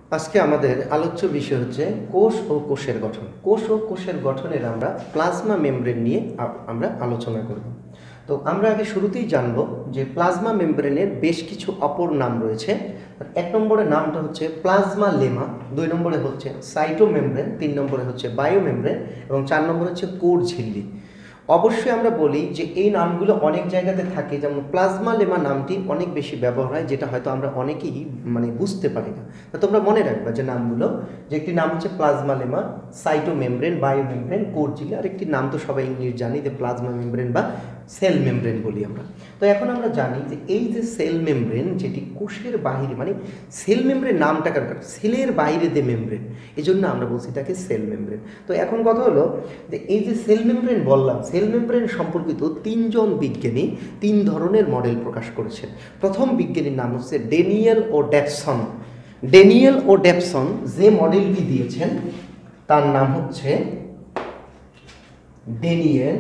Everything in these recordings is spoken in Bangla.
আজকে আমাদের আলোচ্য বিষয় হচ্ছে কোষ ও কোষের গঠন। কোষ ও কোষের গঠনের আমরা প্লাজমা মেমব্রেন নিয়ে আমরা আলোচনা করব। তো আমরা আগে শুরুতেই জানব যে প্লাজমা মেমব্রেনের বেশ কিছু অপর নাম রয়েছে। এক নম্বরে নামটা হচ্ছে প্লাজমা লেমা, 2 নম্বরে হচ্ছে সাইটোমেমব্রেন, 3 নম্বরে হচ্ছে বায়োমেমব্রেন এবং 4 নম্বরে হচ্ছে কোর ঝিল্লি। অবশ্যই আমরা বলি যে এই নামগুলো অনেক জায়গাতে থাকে, যেমন প্লাজমা লেমা নামটি অনেক বেশি ব্যবহার হয়, যেটা হয়তো আমরা অনেকেই বুঝতে পারি না। তো তোমরা মনে রাখবা যে নামগুলো, যে একটি নাম হচ্ছে প্লাজমা লেমা, সাইটোমেমব্রেন, বায়োমেমব্রেন, কোর ঝিল্লি, আর একটি নাম তো সবাই ইংলিশ জানি যে প্লাজমা মেমব্রেন বা সেল মেমব্রেন বলি আমরা। তো এখন আমরা জানি যে এই যে সেল মেমব্রেন, যেটি কোষের বাহিরে, সেল মেমব্রেন নামটা কারণ সেলের বাইরে যে মেমব্রেন, এই জন্য আমরা বলছি তাকে সেল মেমব্রেন। তো এখন কথা হলো যে এই যে সেল মেমব্রেন বললাম, সেল মেমব্রেন সম্পর্কিত 3 জন বিজ্ঞানী 3 ধরনের মডেল প্রকাশ করেছেন। প্রথম বিজ্ঞানীর নাম হচ্ছে ড্যানিয়েল ও ডেভসন। ড্যানিয়েল ও ডেভসন যে মডেলটি দিয়েছেন তার নাম হচ্ছে ড্যানিয়েল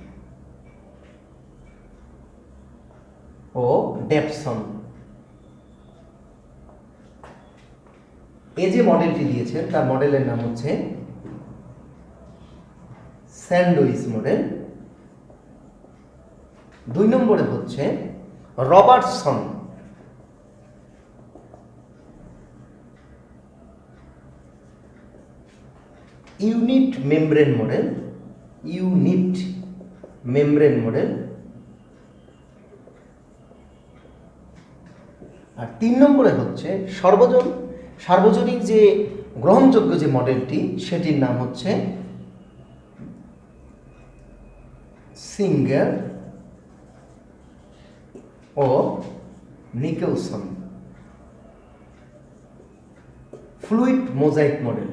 ও ডেভসন। এই যে মডেলটি দিয়েছেন তার মডেলের নাম হচ্ছে স্যান্ডউইচ মডেল। 2 নম্বরে হচ্ছে Robertson. Unit membrane model, unit membrane model. আর 3 নম্বরে হচ্ছে সার্বজনীন যে গ্রহণযোগ্য যে মডেলটি, সেটির নাম হচ্ছে সিঙ্গার ও নিকেলসন ফ্লুইড মোজাইক মডেল।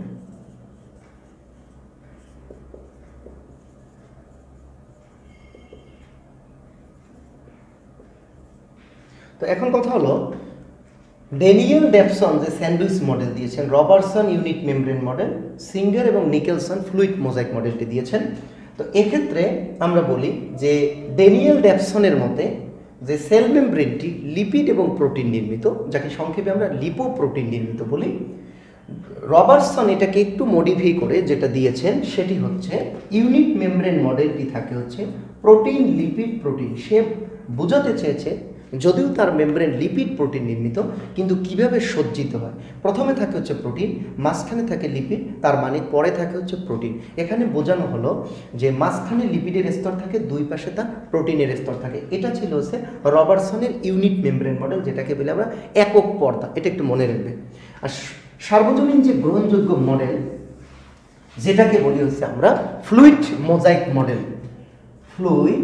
তো এখন কথা হলো, ড্যানিয়েল ডেভসন যে স্যান্ডউইচ মডেল দিয়েছেন, Robertson unit membrane model, Singer এবং নিকেলসন ফ্লুইড মোজাইক মডেলটি দিয়েছেন। তো এক্ষেত্রে আমরা বলি যে ড্যানিয়েল ডেভসনের মতে যে সেল মেমব্রেনটি লিপিড এবং প্রোটিন নির্মিত, যাকে সংক্ষেপে আমরা লিপোপ্রোটিন নির্মিত বলি। রবার্টসন এটাকে একটু মডিফাই করে যেটা দিয়েছেন সেটি হচ্ছে ইউনিট মেমব্রেন মডেলটি থাকে হচ্ছে প্রোটিন লিপিড প্রোটিন। সে বোঝাতে চেয়েছে যদিও তার মেমব্রেন লিপিড প্রোটিন নির্মিত, কিন্তু কিভাবে সজ্জিত হয়, প্রথমে থাকে হচ্ছে প্রোটিন, মাঝখানে থাকে লিপিড, তার মানে পরে থাকে হচ্ছে প্রোটিন। এখানে বোঝানো হলো যে মাঝখানে লিপিডের স্তর থাকে, 2 পাশে তার প্রোটিনের স্তর থাকে। এটা ছিল হচ্ছে রবার্টসনের ইউনিট মেমব্রেন মডেল, যেটাকে বলে আমরা একক পর্দা। এটা একটু মনে রাখবে। আর সার্বজনীন যে গ্রহণযোগ্য মডেল, যেটাকে বলি হচ্ছে আমরা fluid mosaic model, fluid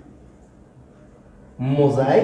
mosaic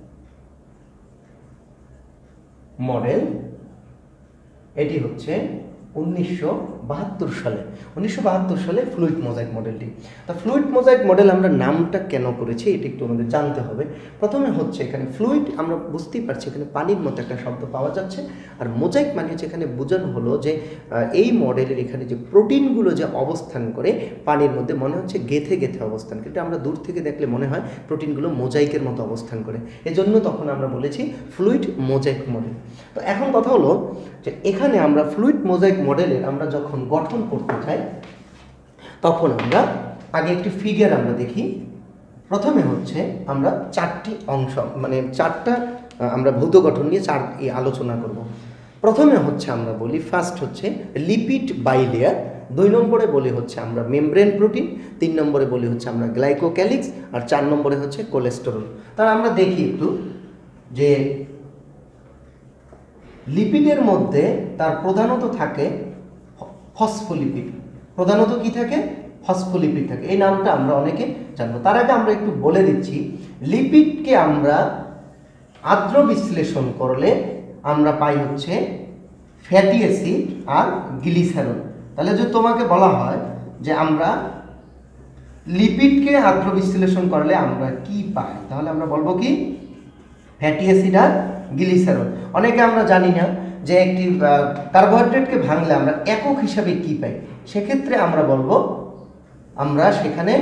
model. এটি হচ্ছে 1972 সালে ফ্লুইড মোজাইক মডেলটি। তা ফ্লুইড মোজাইক মডেল আমরা নামটা কেন করেছি এটা একটু আমাদের জানতে হবে। প্রথমে হচ্ছে এখানে ফ্লুইড, আমরা বুঝতেই পারছি এখানে পানির মতো একটা শব্দ পাওয়া যাচ্ছে, আর মোজাইক মানে হচ্ছে এখানে বোঝানো হলো যে এই মডেলের এখানে যে প্রোটিনগুলো যে অবস্থান করে পানির মধ্যে, মনে হচ্ছে গেথে গেথে অবস্থান করে। এটা আমরা দূর থেকে দেখলে মনে হয় প্রোটিনগুলো মোজাইকের মতো অবস্থান করে, এজন্য তখন আমরা বলেছি ফ্লুইড মোজাইক মডেল। তো এখন কথা হলো যে এখানে আমরা ফ্লুইড মোজাইক মডেলের আমরা যখন গঠন করতে চাই, তখন আমরা আগে একটি ফিগার আমরা দেখি। প্রথমে হচ্ছে আমরা 4টি অংশ, 4টা আমরা ভৌত গঠন নিয়ে আলোচনা করব। প্রথমে হচ্ছে আমরা বলি ফার্স্ট হচ্ছে লিপিড বাইলেয়ার, 2 নম্বরে বলি হচ্ছে আমরা মেমব্রেন প্রোটিন, 3 নম্বরে বলি হচ্ছে আমরা গ্লাইকোক্যালিক্স, আর 4 নম্বরে হচ্ছে কোলেস্টেরল। তাহলে আমরা দেখি একটু যে লিপিডের মধ্যে তার প্রধানত থাকে ফসফোলিপিড। প্রধানত কি থাকে? ফসফোলিপিড থাকে। এই নামটা আমরা অনেকে জানবো। তার আগে আমরা একটু বলে দিচ্ছি, লিপিডকে আমরা আর্দ্র বিশ্লেষণ করলে আমরা পাই হচ্ছে ফ্যাটি অ্যাসিড আর গ্লিসারল। তাহলে যদি তোমাকে বলা হয় যে আমরা লিপিডকে আর্দ্র বিশ্লেষণ করলে আমরা কি পাই, তাহলে আমরা বলবো কি ফ্যাটি অ্যাসিড আর গ্লিসারল। অনেকে আমরা জানি না যে একটি কার্বোহাইড্রেটকে ভাঙলে আমরা একক হিসাবে কি পাই। সেক্ষেত্রে আমরা বলবো আমরা সেখানে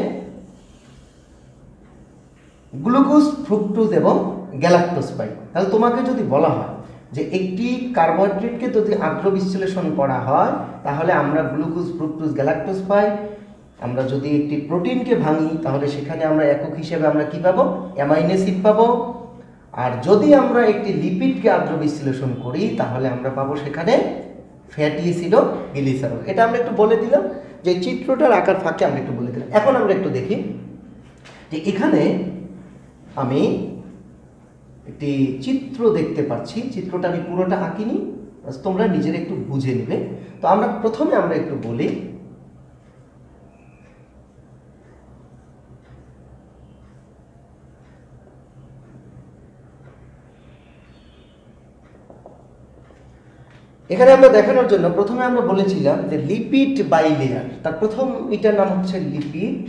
গ্লুকোজ, ফ্রুক্টোজ এবং গ্যালাক্টোজ পাই। তাহলে তোমাকে যদি বলা হয় যে একটি কার্বোহাইড্রেটকে যদি আর্দ্র বিশ্লেষণ করা হয় তাহলে আমরা গ্লুকোজ, ফ্রুক্টোজ, গ্যালাক্টোজ পাই। আমরা যদি একটি প্রোটিনকে ভাঙি তাহলে সেখানে আমরা একক হিসেবে আমরা কি পাবো? অ্যামাইনো অ্যাসিড পাবো। আর যদি আমরা একটি লিপিডকে আর্দ্র বিশ্লেষণ করি তাহলে আমরা পাবো সেখানে ফ্যাটি অ্যাসিড ও গ্লিসারল। এটা আমরা একটু বলে দিলাম, যে চিত্রটার আকার ফাঁকে আমরা একটু বলে দিলাম। এখন আমরা একটু দেখি যে এখানে আমি একটি চিত্র দেখতে পাচ্ছি। চিত্রটা আমি পুরোটা আঁকিনি, তোমরা নিজেরা একটু বুঝে নেবে। তো আমরা প্রথমে আমরা একটু বলি এখানে আমরা দেখানোর জন্য প্রথমে আমরা বলেছিলাম যে লিপিড বাইলেয়ার, তার প্রথম এটার নাম হচ্ছে লিপিড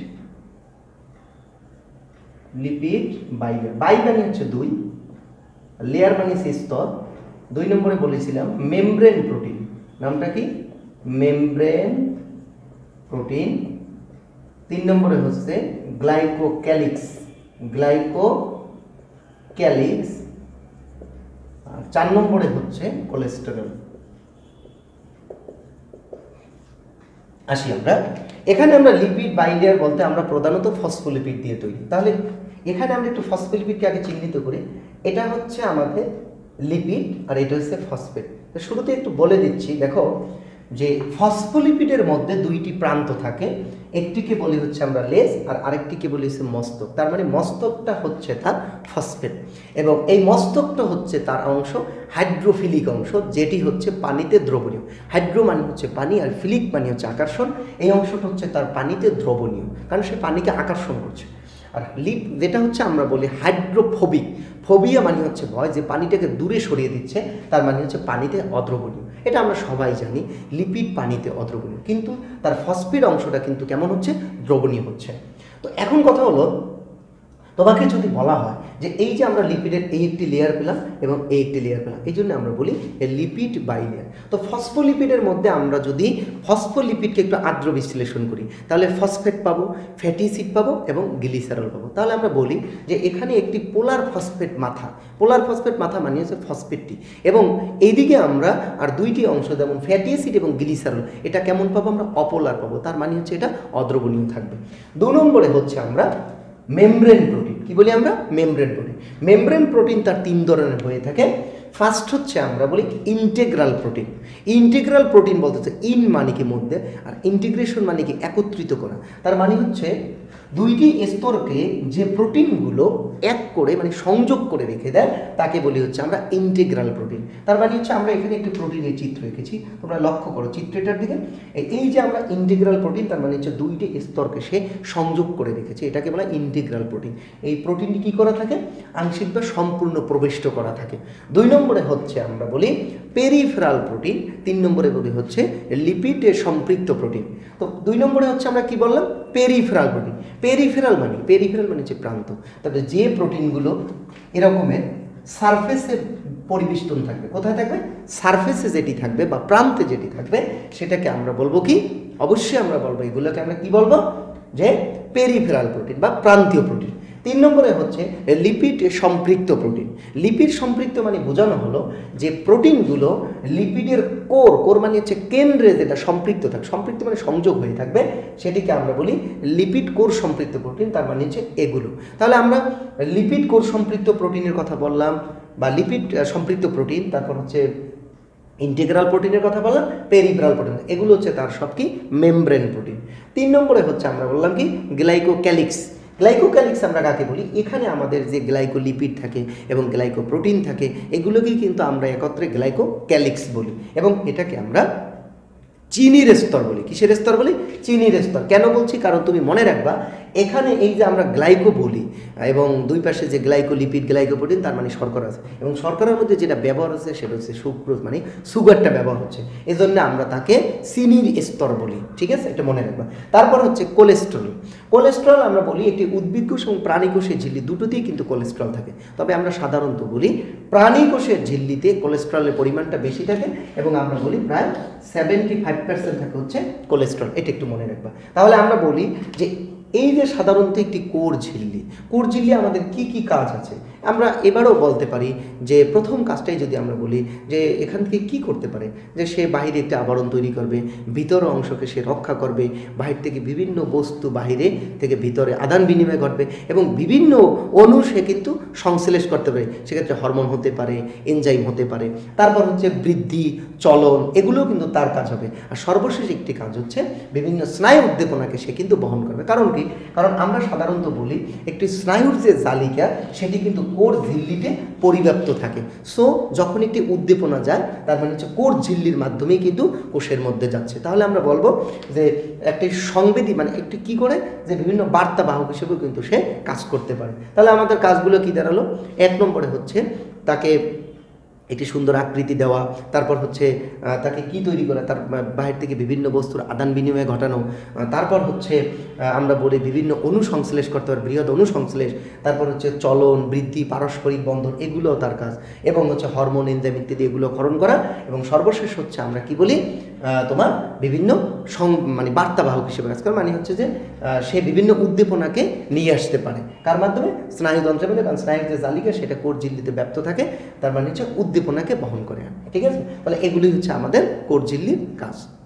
বাইলেয়ার। বাই মানে হচ্ছে দুই, লেয়ার মানে স্তর। 2 নম্বরে বলেছিলাম মেমব্রেন প্রোটিন, নামটা কি? Membrane protein. 3 নম্বরে হচ্ছে গ্লাইকোক্যালিক্স। 4 নম্বরে হচ্ছে কোলেস্টেরল। আসি আমরা এখানে, আমরা লিপিড বাইলেয়ার বলতে আমরা প্রধানত ফসফোলিপিড দিয়ে তৈরি। তাহলে এখানে আমরা একটু ফসফোলিপিডকে আগে চিহ্নিত করি। এটা হচ্ছে আমাদের লিপিড আর এটা হচ্ছে ফসফেট। তো শুরুতে একটু বলে দিচ্ছি, দেখো যে ফসফোলিপিডের মধ্যে 2টি প্রান্ত থাকে, একটিকে বলি হচ্ছে আমরা লেজ আর আরেকটিকে বলি হচ্ছে মস্তক। তার মানে মস্তকটা হচ্ছে তার ফসফেট এবং এই মস্তকটা হচ্ছে তার অংশ হাইড্রোফিলিক অংশ, যেটি হচ্ছে পানিতে দ্রবণীয়। হাইড্রো মানে হচ্ছে পানি আর ফিলিক মানে হচ্ছে আকর্ষণ। এই অংশটা হচ্ছে তার পানিতে দ্রবণীয়, কারণ সে পানিকে আকর্ষণ করছে। আর লিপ যেটা হচ্ছে আমরা বলি হাইড্রোফোবিক, ফোবিয়া মানে হচ্ছে ভয়, যে পানিটাকে দূরে সরিয়ে দিচ্ছে, তার মানে হচ্ছে পানিতে অদ্রবণীয়। এটা আমরা সবাই জানি, লিপিড পানিতে অদ্রবণীয়, কিন্তু তার ফসফেট অংশটা কিন্তু কেমন হচ্ছে? দ্রবণীয় হচ্ছে। তো এখন কথা হলো, তোমাকে যদি বলা হয় যে এই যে আমরা লিপিডের এই একটি লেয়ার পেলাম এবং এই একটি লেয়ার পেলাম, এই জন্য আমরা বলি লিপিড বাইলেয়ার। তো ফসফোলিপিডের মধ্যে আমরা যদি ফসফোলিপিডকে একটু আর্দ্র বিশ্লেষণ করি তাহলে ফসফেট পাবো, ফ্যাটি অ্যাসিড পাবো এবং গ্লিসারল পাবো। তাহলে আমরা বলি যে এখানে একটি পোলার ফসফেট মাথা মানে হচ্ছে ফসফেটটি, এবং এইদিকে আমরা আর 2টি অংশ যেমন ফ্যাটি অ্যাসিড এবং গ্লিসারল, এটা কেমন পাবো? আমরা অপোলার পাবো, তার মানে হচ্ছে এটা অদ্রবণীয় থাকবে। 2 নম্বরে হচ্ছে আমরা মেমব্রেন প্রোটিন। কি বলি আমরা? Membrane protein. মেমব্রেন প্রোটিন তার 3 ধরনের হয়ে থাকে। ফার্স্ট হচ্ছে আমরা বলি ইন্টিগ্রাল প্রোটিন। ইন্টিগ্রাল প্রোটিন বলতে হচ্ছে ইন মানে কি মধ্যে, আর ইন্টিগ্রেশন মানে কি একত্রিত করা। তার মানে হচ্ছে 2টি স্তরকে যে প্রোটিনগুলো এক করে মানে সংযোগ করে রেখে দেয় তাকে বলি হচ্ছে আমরা ইন্টিগ্রাল প্রোটিন। তার মানে হচ্ছে আমরা এখানে একটি প্রোটিনের চিত্র এঁকেছি, তোমরা লক্ষ্য করো চিত্রটার দিকে। এই যে আমরা ইন্টিগ্রাল প্রোটিন, তার মানে হচ্ছে 2টি স্তরকে সে সংযোগ করে রেখেছে, এটাকে বলা ইন্টিগ্রাল প্রোটিন। এই প্রোটিনটি কী করা থাকে? আংশিক বা সম্পূর্ণ প্রবিষ্ট করা থাকে। 2 নম্বরে হচ্ছে আমরা বলি পেরিফেরাল প্রোটিন। 3 নম্বরে বলি হচ্ছে লিপিডে সম্পৃক্ত প্রোটিন। তো 2 নম্বরে হচ্ছে আমরা কি বললাম? Peripheral protein. পেরিফেরাল মানে হচ্ছে প্রান্ত। তবে যে প্রোটিনগুলো এরকমের সারফেসে পরিবেষ্টন থাকবে, কোথায় থাকবে? সারফেসে যেটি থাকবে বা প্রান্তে যেটি থাকবে সেটাকে আমরা বলবো কি? অবশ্যই আমরা বলবো এগুলোকে আমরা কি বলবো? যে পেরিফেরাল প্রোটিন বা প্রান্তীয় প্রোটিন। 3 নম্বরে হচ্ছে লিপিড সম্পৃক্ত প্রোটিন। লিপিড সম্পৃক্ত মানে বোঝানো হলো যে প্রোটিনগুলো লিপিডের কোর মানে হচ্ছে কেন্দ্রে যেটা সম্পৃক্ত থাকবে, সম্পৃক্ত মানে সংযোগ হয়ে থাকবে, সেটিকে আমরা বলি লিপিড কোর সম্পৃক্ত প্রোটিন। তার মানে হচ্ছে এগুলো। তাহলে আমরা লিপিড কোর সম্পৃক্ত প্রোটিনের কথা বললাম বা লিপিড সম্পৃক্ত প্রোটিন, তারপর হচ্ছে ইন্টিগ্রাল প্রোটিনের কথা বললাম, পেরিফেরাল প্রোটিন, এগুলো হচ্ছে তার সব কি? Membrane protein. 3 নম্বরে হচ্ছে আমরা বললাম কি? গ্লাইকোক্যালিক্স। গ্লাইকোক্যালিক্স আমরা কাকে বলি? এখানে আমাদের যে গ্লাইকোলিপিড থাকে এবং গ্লাইকোপ্রোটিন থাকে, এগুলোকেই কিন্তু আমরা একত্রে গ্লাইকোক্যালিক্স বলি, এবং এটাকে আমরা চিনির স্তর বলি। কিসের স্তর বলি? চিনির স্তর। কেন বলছি? কারণ তুমি মনে রাখবা এখানে এই যে আমরা গ্লাইকো বলি এবং 2 পাশে যে গ্লাইকোলিপিড, গ্লাইকোপ্রোটিন, তার মানে শর্করা আছে, এবং শর্করার মধ্যে যেটা ব্যবহার হচ্ছে সেটা হচ্ছে সুক্রোজ, মানে সুগারটা ব্যবহার হচ্ছে, এজন্য আমরা তাকে চিনির স্তর বলি। ঠিক আছে, এটা মনে রাখবা। তারপর হচ্ছে কোলেস্টেরল। কোলেস্টেরল আমরা বলি একটি উদ্ভিদ কোষ এবং প্রাণী কোষের ঝিল্লি দুটোতেই কিন্তু কোলেস্টেরল থাকে, তবে আমরা সাধারণত বলি প্রাণী কোষের ঝিল্লিতে কোলেস্টেরলের পরিমাণটা বেশি থাকে এবং আমরা বলি প্রায় 75% থাকে হচ্ছে কোলেস্টেরল। এটা একটু মনে রাখবা। তাহলে আমরা বলি যে এই যে সাধারণত একটি কোর ঝিল্লি আমাদের কি কি কাজ আছে? আমরা এবারও বলতে পারি যে প্রথম কাজটাই যদি আমরা বলি যে এখান থেকে কি করতে পারে, যে সে বাহিরে একটা আবরণ তৈরি করবে, ভিতর অংশকে সে রক্ষা করবে, বাহির থেকে বিভিন্ন বস্তু বাহিরে থেকে ভিতরে আদান বিনিময় ঘটবে এবং বিভিন্ন অণু সে কিন্তু সংশ্লেষ করতে পারে। সেক্ষেত্রে হরমোন হতে পারে, এনজাইম হতে পারে, তারপর হচ্ছে বৃদ্ধি, চলন, এগুলোও কিন্তু তার কাজ হবে। আর সর্বশেষ একটি কাজ হচ্ছে বিভিন্ন স্নায়ু উদ্দীপনাকে সে কিন্তু বহন করবে। কারণ কি? কারণ আমরা সাধারণত বলি একটি স্নায়ুর যে জালিকা সেটি কিন্তু কোর ঝিল্লিতে পরিব্যাপ্ত থাকে। সো যখন একটি উদ্দীপনা যায় তার মানে হচ্ছে কোর ঝিল্লির মাধ্যমেই কিন্তু কোষের মধ্যে যাচ্ছে। তাহলে আমরা বলবো যে একটি সংবেদী মানে একটি কি করে যে বিভিন্ন বার্তাবাহক হিসেবেও কিন্তু সে কাজ করতে পারে। তাহলে আমাদের কাজগুলো কি দাঁড়ালো? 1 নম্বরে হচ্ছে তাকে একটি সুন্দর আকৃতি দেওয়া, তারপর হচ্ছে তাকে কি তৈরি করা, তার বাহির থেকে বিভিন্ন বস্তুর আদান বিনিময় ঘটানো, তারপর হচ্ছে আমরা বলি বিভিন্ন অনুসংশ্লেষ করতে পারে, বৃহৎ অনুসংশ্লেষ, তারপর হচ্ছে চলন, বৃদ্ধি, পারস্পরিক বন্ধন, এগুলোও তার কাজ, এবং হচ্ছে হরমোন, এনজাইম ইত্যাদি এগুলো ক্ষরণ করা, এবং সর্বশেষ হচ্ছে আমরা কি বলি তোমার বিভিন্ন মানে বার্তাবাহক হিসেবে কাজ করে। মানে হচ্ছে যে সে বিভিন্ন উদ্দীপনাকে নিয়ে আসতে পারে কার মাধ্যমে? স্নায়ুতন্ত্রের মধ্যে। কারণ স্নায়ুর যে জালিকা সেটা কোর ঝিল্লিতে ব্যাপ্ত থাকে, তার মানে হচ্ছে উদ্দীপনাকে বহন করে আনে। ঠিক আছে? তাহলে এগুলি হচ্ছে আমাদের কোর ঝিল্লির কাজ।